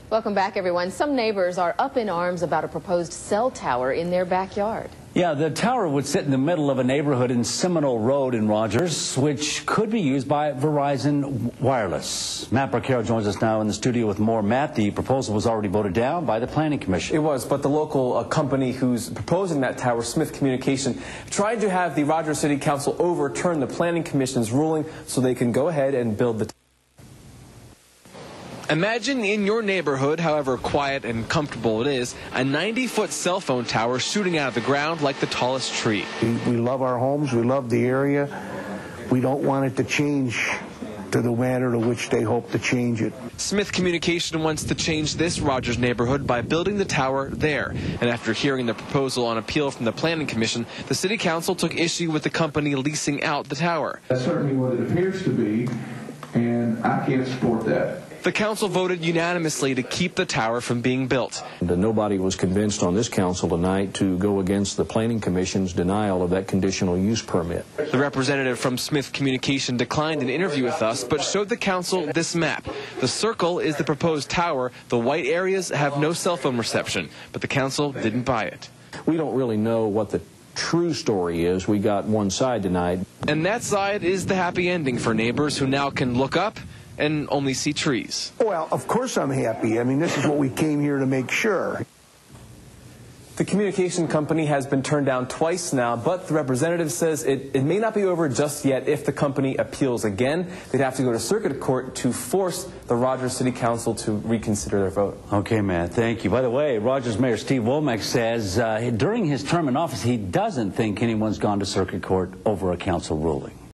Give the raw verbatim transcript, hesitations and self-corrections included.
Welcome back, everyone. Some neighbors are up in arms about a proposed cell tower in their backyard. Yeah, the tower would sit in the middle of a neighborhood in Seminole Road in Rogers, which could be used by Verizon Wireless. Matt Barcaro joins us now in the studio with more. Matt, the proposal was already voted down by the Planning Commission. It was, but the local uh, company who's proposing that tower, Smith Communication, tried to have the Rogers City Council overturn the Planning Commission's ruling so they can go ahead and build the tower. Imagine in your neighborhood, however quiet and comfortable it is, a ninety foot cell phone tower shooting out of the ground like the tallest tree. We, we love our homes, we love the area. We don't want it to change to the manner to which they hope to change it. Smith Communication wants to change this Rogers neighborhood by building the tower there. And after hearing the proposal on appeal from the Planning Commission, the City Council took issue with the company leasing out the tower. That's certainly what it appears to be, and I can't support that. The council voted unanimously to keep the tower from being built. Nobody was convinced on this council tonight to go against the Planning Commission's denial of that conditional use permit. The representative from Smith Communication declined an interview with us, but showed the council this map. The circle is the proposed tower. The white areas have no cell phone reception, but the council didn't buy it. We don't really know what the true story is. We got one side tonight. And that side is the happy ending for neighbors who now can look up and only see trees. Well, of course I'm happy. I mean, this is what we came here to make sure. The communication company has been turned down twice now, but the representative says it, it may not be over just yet if the company appeals again. They'd have to go to circuit court to force the Rogers City Council to reconsider their vote. Okay, Matt, thank you. By the way, Rogers Mayor Steve Womack says uh, during his term in office, he doesn't think anyone's gone to circuit court over a council ruling.